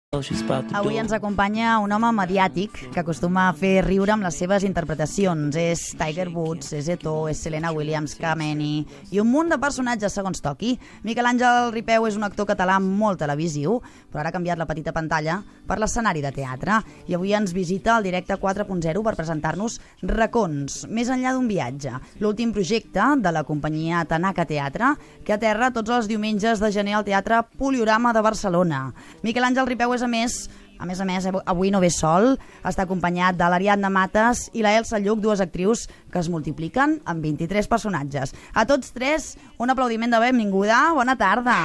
Avui ens acompanya un home mediàtic que acostuma a fer riure amb les seves interpretacions. És Tiger Woods, és Eto'o, és Serena Williams, Kameni i un munt de personatges segons toqui. Miquel Àngel Ripeu és un actor català molt televisiu, però ara ha canviat la petita pantalla per l'escenari de teatre. I avui ens visita al Directe 4.0 per presentar-nos Racons, més enllà d'un viatge, l'últim projecte de la companyia Tanaka Teatre, que aterra tots els diumenges de gener al Teatre Poliorama de Barcelona. Miquel Àngel Ripeu és a més, avui no ve sol, està acompanyat de l'Ariadna Matas i la Elsa Lluch, dues actrius que es multipliquen amb 23 personatges. A tots tres, un aplaudiment de benvinguda. Bona tarda.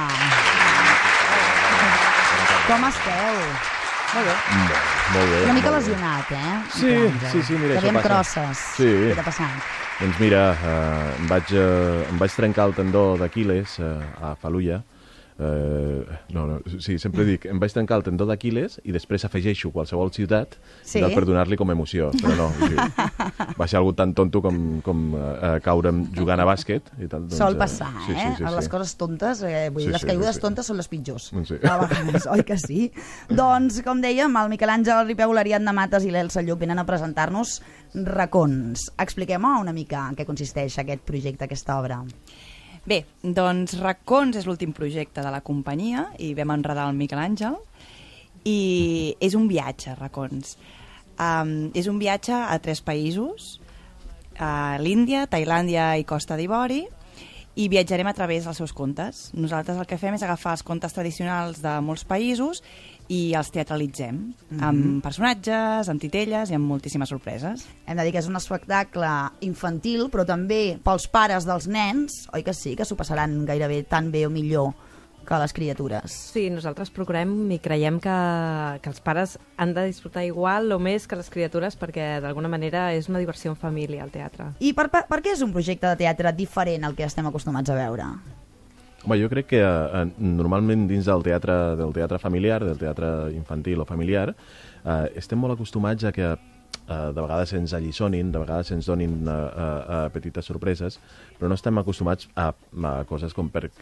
Com esteu? Molt bé. Molt bé. Una mica lesionat, eh? Sí, mira, això passa. Crosses. Sí. Què t'ha passat? Doncs mira, em vaig trencar el tendó d'Aquil·les a Faluya. Sí, sempre dic, em vaig trencar el tendó d'Aquil·les i després afegeixo qualsevol ciutat per donar-li com a emoció, però no, sí. Va ser algo tan tonto com caure jugant a bàsquet i tal, doncs, sol passar, sí. Les coses tontes, vull dir, les caigudes tontes són les pitjors, sí. A vegades, oi que sí? Doncs, com dèiem, el Miquel Àngel Ripeu, l'Ariadna Matas i l'Elsa Lluch venen a presentar-nos Racons. Expliquem una mica en què consisteix aquest projecte, aquesta obra. Bé, doncs Racons és l'últim projecte de la companyia i vam enredar el Miquel Àngel i és un viatge, Racons. És un viatge a 3 països, a l'Índia, Tailàndia i Costa d'Ivori, i viatjarem a través dels seus contes. Nosaltres el que fem és agafar els contes tradicionals de molts països i els teatralitzem amb personatges, amb titelles i amb moltíssimes sorpreses. Hem de dir que és un espectacle infantil, però també pels pares dels nens, oi que sí, que s'ho passaran gairebé tan bé o millor que les criatures. Sí, nosaltres procurem i creiem que els pares han de disfrutar igual o més que les criatures perquè d'alguna manera és una diversió en família al teatre. I per què és un projecte de teatre diferent al que estem acostumats a veure? Home, jo crec que normalment dins del teatre familiar, del teatre infantil o familiar, estem molt acostumats a que de vegades ens alliçonin, de vegades ens donin petites sorpreses, però no estem acostumats a coses com per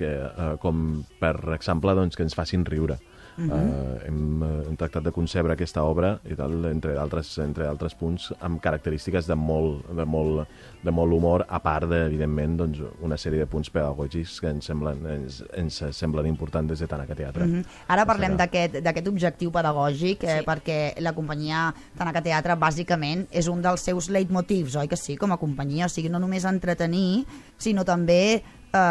exemple, doncs, que ens facin riure. Hem tractat de concebre aquesta obra i tal, entre altres punts, amb característiques de molt humor, a part evidentment, doncs, una sèrie de punts pedagògics que ens semblen importants des de Tanaka Teatre. Ara parlem d'aquest objectiu pedagògic, perquè la companyia Tanaka Teatre bàsicament és un dels seus leitmotivs, oi que sí, com a companyia? O sigui, no només entretenir, sinó també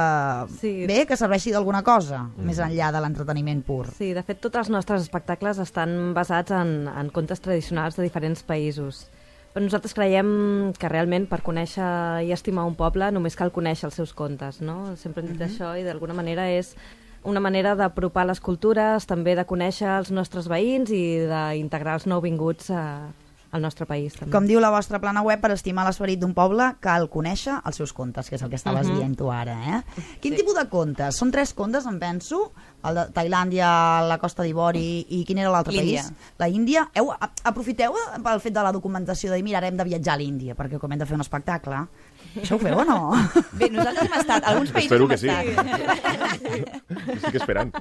que serveixi d'alguna cosa, més enllà de l'entreteniment pur. Sí, de fet, tots els nostres espectacles estan basats en contes tradicionals de diferents països. Però nosaltres creiem que realment per conèixer i estimar un poble només cal conèixer els seus contes, no? Sempre hem dit això i d'alguna manera és una manera d'apropar les cultures, també de conèixer els nostres veïns i d'integrar els nouvinguts al nostre país. També. Com diu la vostra plana web, per estimar l'esperit d'un poble cal conèixer els seus contes, que és el que estaves dient tu ara. Quin tipus de contes? Són 3 contes, em penso, el de Tailàndia, la Costa d'Ivori i quin era l'altre país? La Índia. Aprofiteu pel fet de la documentació de dir, mira, ara hem de viatjar a l'Índia, perquè com hem de fer un espectacle. Això ho feu o no? Bé, nosaltres hem estat, alguns països hem estat. Estic esperant.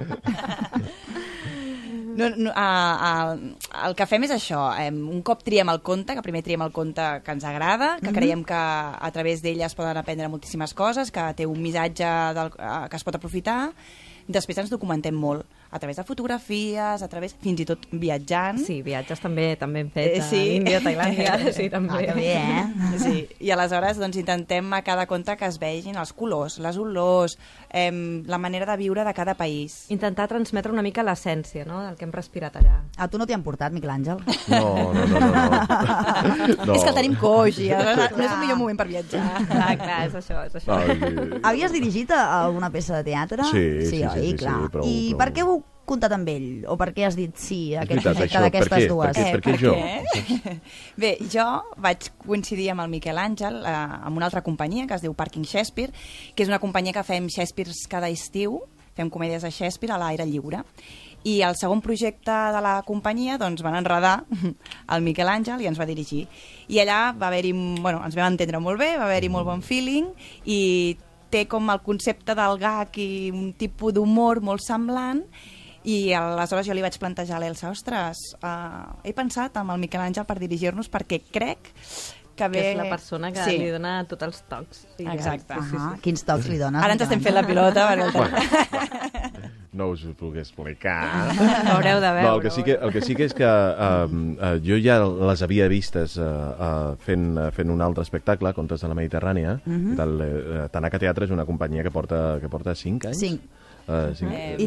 El que fem és això, un cop triem el conte, que primer triem el conte que ens agrada, que creiem que a través d'ell es poden aprendre moltíssimes coses, que té un missatge que es pot aprofitar, després ens documentem molt, a través de fotografies, fins i tot viatjant. Sí, viatges també hem fet a l'Índia, a Tailàndia, sí, també. Que bé, Sí, i aleshores doncs, intentem a cada conte que es vegin els colors, les olors, la manera de viure de cada país. Intentar transmetre una mica l'essència, no?, del que hem respirat allà. A tu no t'hi han portat, Miquel Àngel? No. És que el tenim coix i aleshores no és el millor moment per viatjar. Clar, és això. Havies dirigit alguna peça de teatre? Sí, clar. prou. I per què heu comptat amb ell? O per què has dit sí a aquest projecte això, d'aquestes dues? Per què jo? Bé, jo vaig coincidir amb el Miquel Àngel amb una altra companyia que es diu Parking Shakespeare, que és una companyia que fem Shakespeares cada estiu, fem comèdies de Shakespeare a l'aire lliure. I el segon projecte de la companyia doncs, van enredar el Miquel Àngel i ens va dirigir. I allà va haver-hi, ens vam entendre molt bé, va haver-hi molt bon feeling i té com el concepte del gag i un tipus d'humor molt semblant I aleshores jo li vaig plantejar a l'Elsa, ostres, he pensat amb el Miquel Àngel per dirigir-nos perquè crec que és la persona que li dona tots els tocs. Sí, exacte. Quins tocs li dones? Ara ens estem fent la pilota. No us ho puc explicar. Ho haureu de veure. No, el que sí que és que jo ja les havia vistes fent un altre espectacle, Contes de la Mediterrània. Tanaka Teatre és una companyia que porta 5 anys. 5. I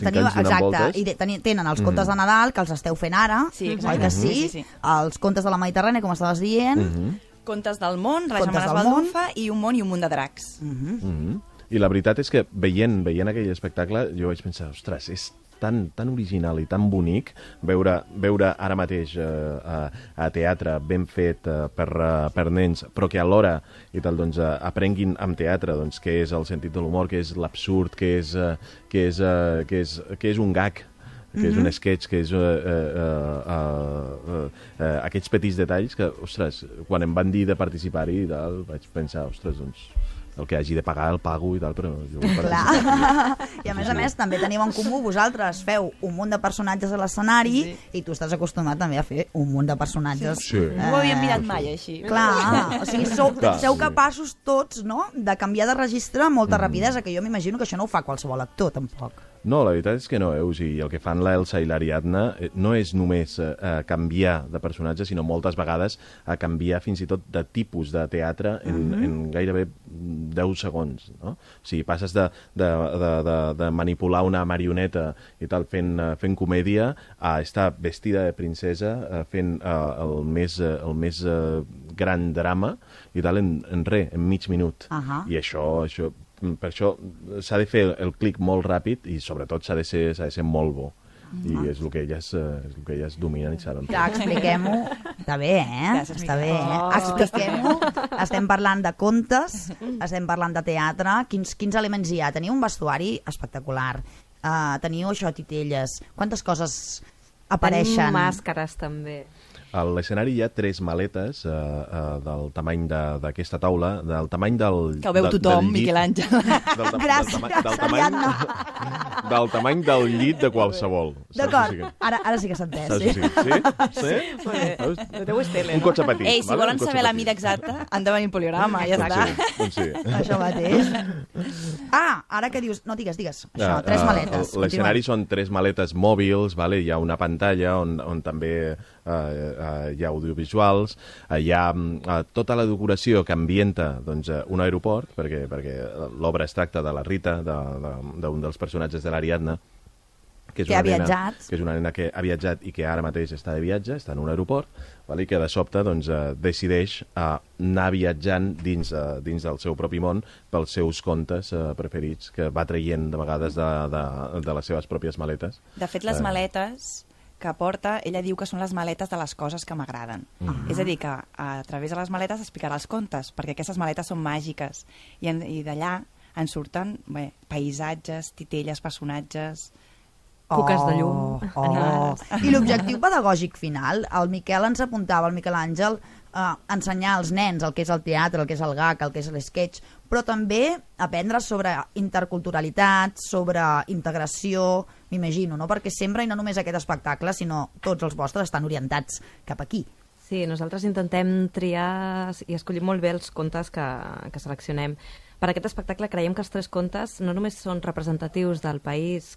tenen els contes de Nadal, que els esteu fent ara, oi que sí? Els contes de la Mediterrània, com estaves dient. Contes del món, les germanes Baldufa i un munt de dracs. I la veritat és que veient aquell espectacle jo vaig pensar, ostres, és tan original i tan bonic veure ara mateix a teatre ben fet per nens, però que alhora aprenguin amb teatre què és el sentit de l'humor, què és l'absurd, què és un gag, que és un sketch, que és aquests petits detalls que, ostres, quan em van dir de participar-hi vaig pensar, ostres, doncs el que hagi de pagar el pago i tal, però jo vull participar. I a més, també teniu en comú, vosaltres feu un munt de personatges a l'escenari i tu estàs acostumat també a fer un munt de personatges. No ho havíem mirat mai, així. Clar, o sigui, sou capaços tots, no?, de canviar de registre amb molta rapidesa, que jo m'imagino que això no ho fa qualsevol actor, tampoc. No, la veritat és que no, o sigui, el que fan l'Elsa i l'Ariadna no és només canviar de personatge, sinó moltes vegades a canviar fins i tot de tipus de teatre en gairebé 10 segons, no? O sigui, passes de manipular una marioneta i tal fent comèdia a estar vestida de princesa fent el més gran drama i tal en mig minut. I això per això s'ha de fer el clic molt ràpid i sobretot s'ha de ser molt bo. I és el que elles dominen i saben. Clar, expliquem-ho. Està bé, Està bé, expliquem-ho. Estem parlant de contes, estem parlant de teatre. Quins elements hi ha? Teniu un vestuari espectacular. Teniu això, titelles. Quantes coses apareixen? Tenim màscares, també. A l'escenari hi ha 3 maletes del tamany d'aquesta taula, del tamany del que ho veu tothom, Miquel Àngel. Gràcies, Ariadna. Del tamany del llit de qualsevol. D'acord, ara sí que s'ha entès. Sí? Un cotxe petit. Ei, si volen saber la mida exacta, han de venir al Poliorama, ja està. Sí. Això mateix. Ara que dius... No, digues. Això, 3 maletes. L'escenari són 3 maletes mòbils, hi ha una pantalla on també hi ha audiovisuals, hi ha tota la decoració que ambienta un aeroport, perquè l'obra es tracta de la Rita, d'un dels personatges de l'Ariadna, que és una nena que ha viatjat i que ara mateix està de viatge, està en un aeroport, i que de sobte decideix anar viatjant dins del seu propi món pels seus contes preferits, que va traient de vegades de les seves pròpies maletes. De fet, les maletes que porta, ella diu que són les maletes de les coses que m'agraden. És a dir, que a través de les maletes explicarà els contes, perquè aquestes maletes són màgiques. I d'allà en surten paisatges, titelles, personatges... Cuques de llum, animals. I l'objectiu pedagògic final, el Miquel ens apuntava, el Miquel Àngel, ensenyar als nens el que és el teatre, el que és el gag, el que és l'esquetx, però també aprendre sobre interculturalitat, sobre integració, m'imagino, no? Perquè sempre, i no només aquest espectacle, sinó tots els vostres estan orientats cap aquí. Sí, nosaltres intentem triar i escollir molt bé els contes que seleccionem. Per aquest espectacle creiem que els 3 contes no només són representatius del país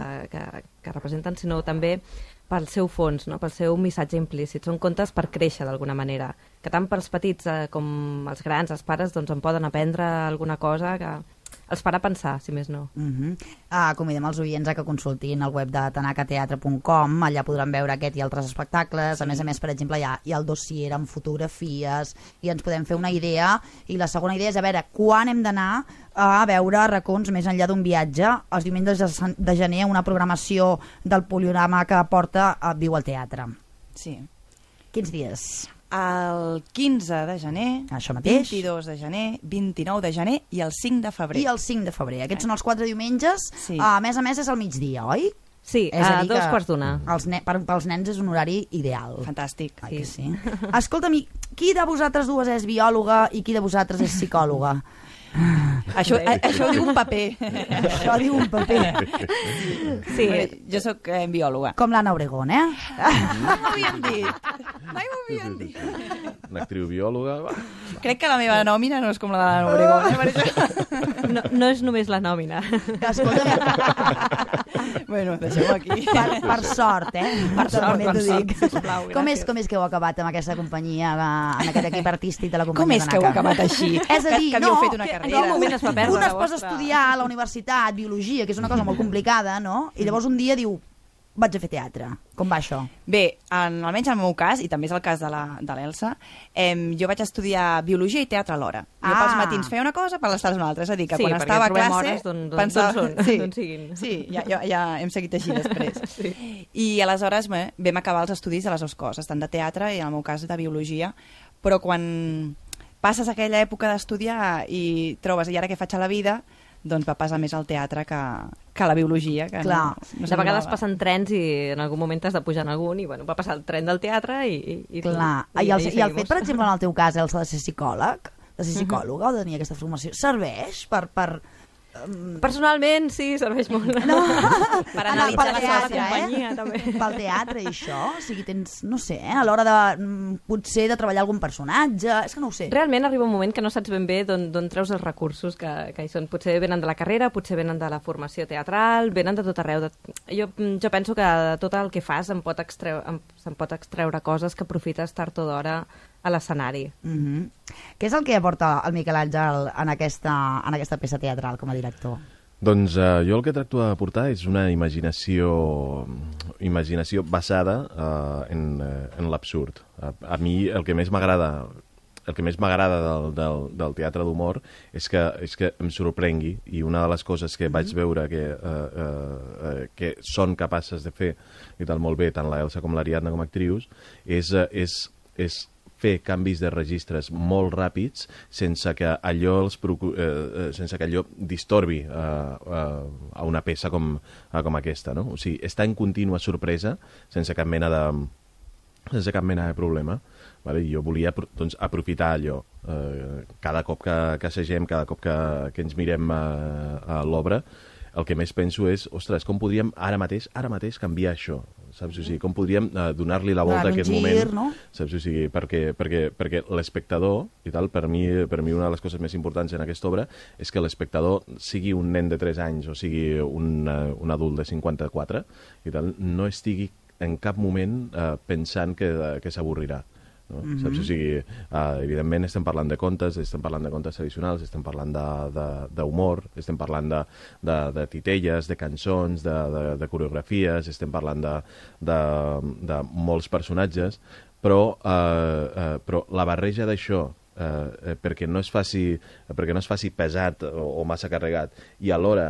que representen, sinó també pel seu fons, no? Pel seu missatge implícit. Són contes per créixer d'alguna manera, que tant pels petits com els grans, els pares, en poden aprendre alguna cosa que els farà pensar, si més no. Convidem els oients a que consultin el web de tanakateatre.com, allà podran veure aquest i altres espectacles. A més, per exemple, hi ha el dossier amb fotografies i ens podem fer una idea. I la segona idea és a veure quan hem d'anar a veure racons més enllà d'un viatge. Els diumenges de gener, una programació del Poliorama que porta Viu al Teatre. Sí. Quins dies? El 15 de gener, això mateix. 22 de gener, 29 de gener i el 5 de febrer. I el 5 de febrer. Aquests són els 4 diumenges. Sí. A més és al migdia, oi? Sí, a 2:15. Pels nens és un horari ideal. Fantàstic. Sí. Escolta'm, qui de vosaltres dues és biòloga i qui de vosaltres és psicòloga? Això ho diu un paper. Això diu un paper. Sí, jo sóc biòloga. Com l'Anna Obregón, Mai m'ho havien dit. Mai m'ho havien dit. Una actriu biòloga... Crec que la meva nòmina no és com la de l'Anna Obregón. No és només la nòmina. Bueno, deixem-ho aquí. Per sort, Per sort, sisplau, com és que heu acabat amb aquesta companyia, en aquest equip artístic de la companyia Com és que heu acabat així? És a dir, que havíeu fet una carrera. En quin moment es va perdre un es posa a estudiar a la universitat biologia, que és una cosa molt complicada, no? I llavors un dia diu, vaig a fer teatre. Com va això? Bé, almenys en el meu cas, i també és el cas de l'Elsa, jo vaig estudiar biologia i teatre alhora. Jo pels matins feia una cosa, per les tardes una altra. És a dir, que quan estava a classe... Pensava... D'on siguin. Sí, ja hem seguit així després. Sí. I aleshores vam acabar els estudis de les dues coses, tant de teatre i en el meu cas de biologia, però quan passes aquella època d'estudiar i trobes, i ara què faig a la vida, doncs va passar més al teatre que la biologia. Que clar. No de vegades passen trens i en algun moment t'has de pujar en algun i va passar el tren del teatre i clar. I el fet, per exemple, en el teu cas, Elsa, de ser psicòleg, de ser psicòloga, o de tenir aquesta formació, serveix per... Personalment, sí, serveix molt. No. Per analitzar la seva companyia, també. Pel teatre i això, o sigui, tens, no sé, a l'hora de, potser de treballar algun personatge, és que no ho sé. Realment arriba un moment que no saps ben bé d'on treus els recursos que hi són. Potser venen de la carrera, potser venen de la formació teatral, venen de tot arreu. Jo penso que de tot el que fas se'n pot extreure coses que aprofites tard o d'hora a l'escenari. Què és el que aporta el Miquel Àngel en aquesta peça teatral com a director? Doncs jo el que tracto d'aportar és una imaginació basada en l'absurd. A mi el que més m'agrada del teatre d'humor és que em sorprengui, i una de les coses que vaig veure que són capaces de fer i tal molt bé, tant la Elsa com l'Ariadna com a actrius, és fer canvis de registres molt ràpids sense que allò distorbi a una peça com aquesta, no? O sigui, està en contínua sorpresa sense cap mena de problema. Vale? I jo volia aprofitar allò. Cada cop que assagem, cada cop que ens mirem a l'obra, el que més penso és, ostres, com podríem ara mateix canviar això? Saps? O sigui, com podríem donar-li la volta a aquest moment? No? Saps? O sigui, perquè l'espectador, i tal, per mi una de les coses més importants en aquesta obra és que l'espectador, sigui un nen de 3 anys o sigui un adult de 54, i tal, no estigui en cap moment pensant que s'avorrirà. No? Saps? O sigui, evidentment estem parlant de contes tradicionals, estem parlant d'humor, estem parlant de titelles, de cançons, de coreografies, estem parlant de molts personatges, però la barreja d'això, perquè no es faci pesat o massa carregat, i alhora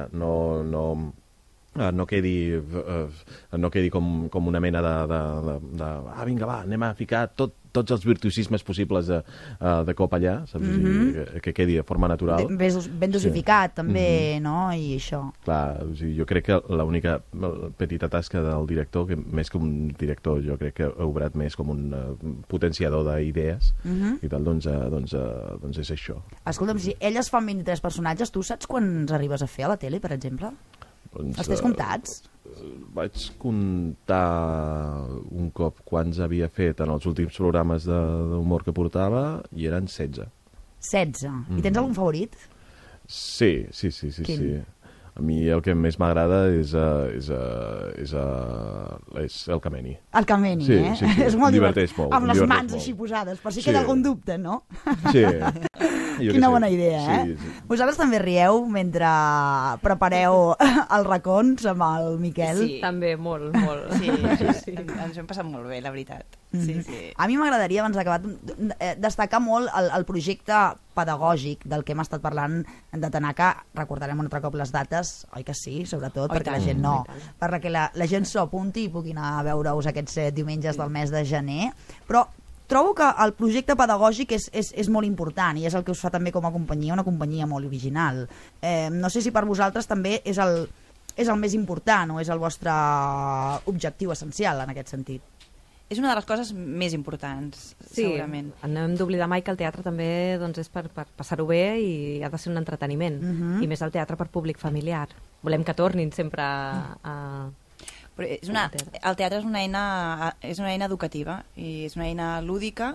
no quedi com una mena de vinga, va, anem a ficar tots els virtuosismes possibles de cop allà, saps? Que quedi de forma natural. Ben dosificat, també, no? I això. Clar, o sigui, jo crec que l'única petita tasca del director, que més que un director, jo crec que ha obrat més com un potenciador d'idees, i tal, doncs és això. Escolta'm, si elles fan 23 personatges, tu saps quants arribes a fer a la tele, per exemple? Els tens comptats? Vaig comptar un cop quants havia fet en els últims programes d'humor que portava, i eren 16. 16? I tens algun favorit? Sí. Quin? Sí. A mi el que més m'agrada és el Cameni. El Cameni, sí, eh? Sí. És molt diverteix molt. Amb les mans així posades, per si queda algun dubte, no? Sí. Quina bona idea, sí. Vosaltres també rieu mentre prepareu els racons amb el Miquel? Sí. També, molt. Sí. Ens hem passat molt bé, la veritat. Sí. A mi m'agradaria, abans d'acabar, destacar molt el projecte pedagògic del que hem estat parlant de Tanaka. Recordarem un altre cop les dates, oi que sí? Sobretot perquè la gent perquè la gent s'ho apunti i pugui anar a veure-us aquests diumenges del mes de gener. Però trobo que el projecte pedagògic és molt important, i és el que us fa també com a companyia, una companyia molt original. No sé si per vosaltres també és el més important o és el vostre objectiu essencial en aquest sentit. és una de les coses més importants, segurament. No hem d'oblidar mai que el teatre també és per passar-ho bé i ha de ser un entreteniment. I més el teatre per públic familiar. Volem que tornin sempre a... Però el teatre és una eina educativa i és una eina lúdica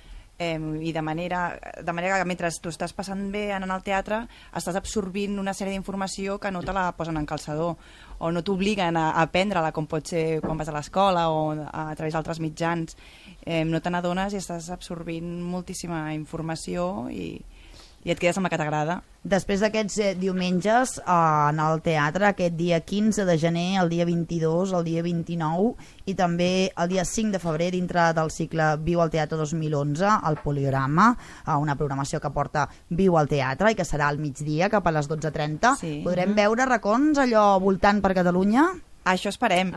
i de manera que mentre tu estàs passant bé anant al teatre estàs absorbint una sèrie d'informació que no te la posen en calçador o no t'obliguen a aprendre-la com pot ser quan vas a l'escola o a través d'altres mitjans. No te n'adones i estàs absorbint moltíssima informació i et quedes amb la que t'agrada. Després d'aquests diumenges en el teatre, aquest dia 15 de gener, el dia 22, el dia 29 i també el dia 5 de febrer dintre del cicle Viu al Teatre 2011, el Poliorama, una programació que porta Viu al Teatre i que serà al migdia cap a les 12:30. Sí. Podrem veure racons allò voltant per Catalunya? Això esperem.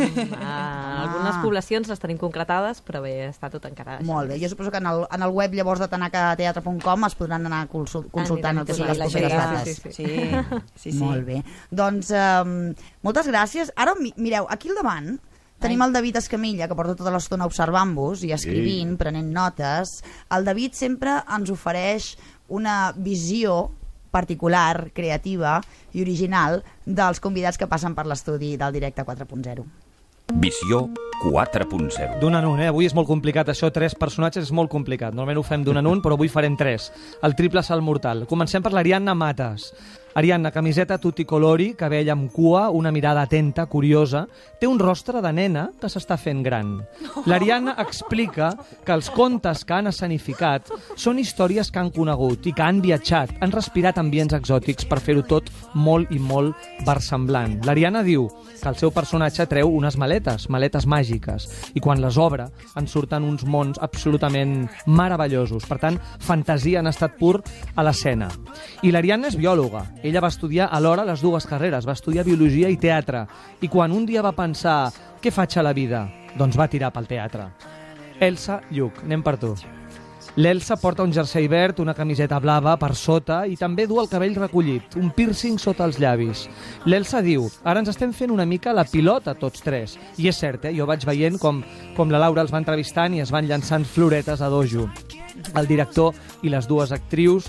Algunes poblacions les tenim concretades, però bé, està tot encara... Molt bé, jo suposo que en el web llavors de tanakateatre.com es podran anar consultant totes les properes dates. Sí. Molt bé. Doncs moltes gràcies. Ara, mireu, aquí al davant tenim el David Escamilla, que porta tota l'estona observant-vos i escrivint, prenent notes. El David sempre ens ofereix una visió particular, creativa i original dels convidats que passen per l'estudi del Directe 4.0. Visió 4.0. D'un en un, Avui és molt complicat això, 3 personatges és molt complicat. Normalment ho fem d'un en un, però avui farem 3. El triple salt mortal. Comencem per l'Ariadna Matas. Ariadna, camiseta tutti colori, cabell amb cua, una mirada atenta, curiosa. Té un rostre de nena que s'està fent gran. L'Ariadna explica que els contes que han escenificat són històries que han conegut i que han viatjat, han respirat ambients exòtics per fer-ho tot molt i molt versemblant. L'Ariadna diu que el seu personatge treu unes maletes màgiques, i quan les obre en surten uns mons absolutament meravellosos. Per tant, fantasia en estat pur a l'escena. I l'Ariadna és biòloga. Ella va estudiar alhora les dues carreres, va estudiar biologia i teatre, i quan un dia va pensar què faig a la vida, doncs va tirar pel teatre. Elsa Lluc, anem per tu. L'Elsa porta un jersei verd, una camiseta blava per sota i també du el cabell recollit, un piercing sota els llavis. L'Elsa diu, ara ens estem fent una mica la pilota tots 3. I és cert, jo vaig veient com la Laura els va entrevistant i es van llançant floretes a dojo. El director i les dues actrius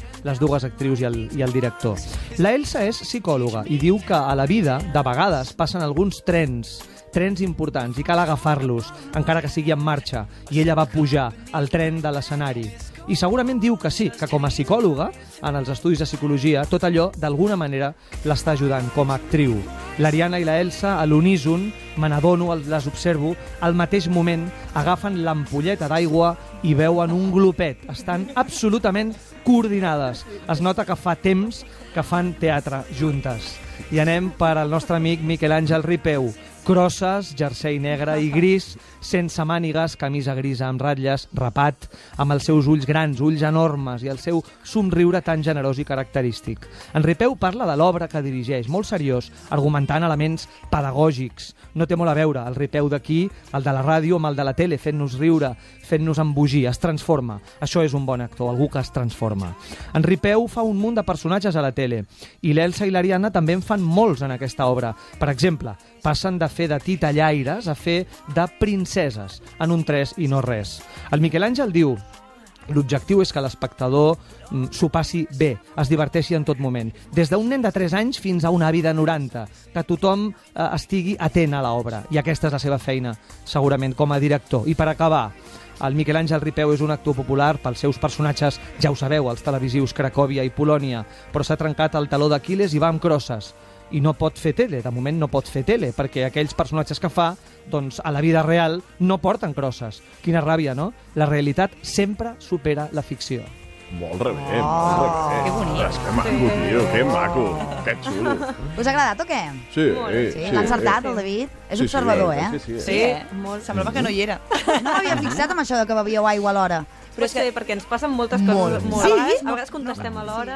i el director. La Elsa és psicòloga i diu que a la vida, de vegades, passen alguns trens importants i cal agafar-los, encara que sigui en marxa, i ella va pujar al tren de l'escenari. I segurament diu que sí, que com a psicòloga, en els estudis de psicologia, tot allò, d'alguna manera, l'està ajudant com a actriu. L'Ariadna i la Elsa, a l'uníson, me n'adono, les observo, al mateix moment agafen l'ampolleta d'aigua i veuen un glopet. Estan absolutament coordinades. Es nota que fa temps que fan teatre juntes. I anem per al nostre amic Miquel Àngel Ripeu. Crosses, jersei negre i gris, sense mànigues, camisa grisa amb ratlles, rapat, amb els seus ulls grans, ulls enormes i el seu somriure tan generós i característic. En Ripeu parla de l'obra que dirigeix, molt seriós, argumentant elements pedagògics. No té molt a veure el Ripeu d'aquí, el de la ràdio, amb el de la tele, fent-nos riure, fent-nos embogir, es transforma. Això és un bon actor, algú que es transforma. En Ripeu fa un munt de personatges a la tele, i l'Elsa i l'Ariadna també en fan molts en aquesta obra. Per exemple, passen de fer de titellaires a fer de princeses, en un 3 i no res. El Miquel Àngel diu: l'objectiu és que l'espectador s'ho passi bé, es diverteixi en tot moment. Des d'un nen de 3 anys fins a un avi de 90, que tothom estigui atent a l'obra. I aquesta és la seva feina, segurament, com a director. I per acabar, el Miquel Àngel Ripeu és un actor popular pels seus personatges, ja ho sabeu, els televisius Cracòvia i Polònia, però s'ha trencat el taló d'Aquil·les i va amb crosses. I no pot fer tele, de moment no pot fer tele, perquè aquells personatges que fa, doncs a la vida real no porten crosses. Quina ràbia, no? La realitat sempre supera la ficció. Molt rebé, molt rebé. Que bonic. Que maco, tio, que maco, que xulo. Us ha agradat o què? Sí, L'ha encertat, el David? És observador, eh? Sí, molt. Semblava que no hi era. No m'havia fixat amb això de que bevíeu aigua a l'hora. Però és que perquè ens passen moltes coses molt. Sí? A vegades contestem a l'hora.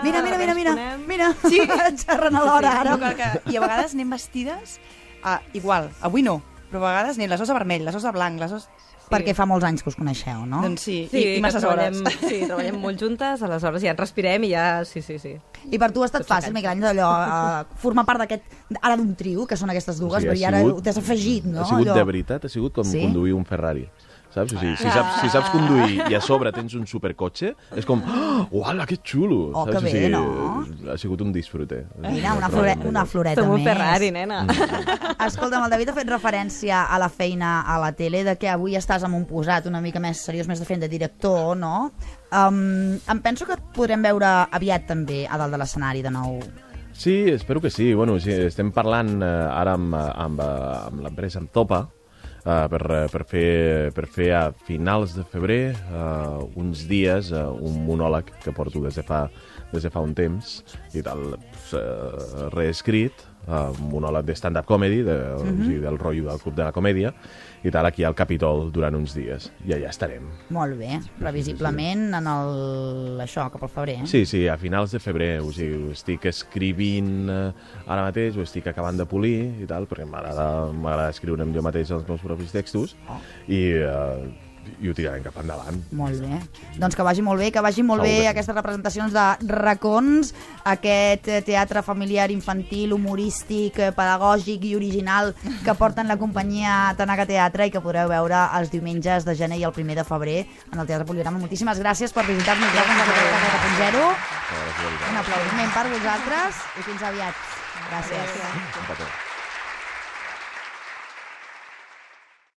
Mira. Sí, xerren a l'hora ara. I a vegades anem vestides igual, avui no, però a vegades anem les ors de vermell, les ors de blanc, les ors... Perquè fa molts anys que us coneixeu, no? Doncs sí, i masses hores. Sí, treballem molt juntes, aleshores ja ens respirem i ja... Sí. I per tu ha estat fàcil, Miquel Àngel, allò, formar part d'aquest... Ara d'un trio, que són aquestes dues, Sí, però i ara t'has afegit, no? Ha sigut de veritat, ha sigut com conduir un Ferrari. saps? O sigui, si saps conduir i a sobre tens un supercotxe, és com, uala, que xulo! Oh, saps? que bé, no? Ha sigut un disfrute. Mira, una floreta Som un més. Ferrari, nena. Escolta'm, el David ha fet referència a la feina a la tele, de que avui estàs amb un posat una mica més seriós, més de fent de director, no? Em penso que et podrem veure aviat també a dalt de l'escenari de nou. Sí, espero que sí. Bueno, sí, estem parlant ara amb l'empresa, amb Topa, per fer a finals de febrer uns dies un monòleg que porto des de fa un temps i tal, reescrit, un monòleg de stand-up comedy, o sigui, del rotllo del Club de la Comèdia, i tal, aquí al Capitol durant uns dies. I allà estarem. Molt bé, previsiblement en això, cap al febrer. Sí, a finals de febrer. O sigui, ho estic escrivint ara mateix, ho estic acabant de polir i tal, perquè m'agrada escriure'm jo mateix els meus propis textos i ho tirarem cap endavant. Molt bé. Doncs que vagi molt bé, aquestes representacions de racons, aquest teatre familiar, infantil, humorístic, pedagògic i original que porten la companyia Tanaga Teatre i que podreu veure els diumenges de gener i el 1 de febrer en el Teatre Poligrama. Moltíssimes gràcies per visitar-nos a Teatre 4.0. Un aplaudiment per vosaltres i fins aviat. Gràcies.